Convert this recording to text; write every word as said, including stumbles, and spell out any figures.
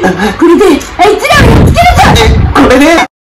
これであいつらをやっつけるじゃん。 これで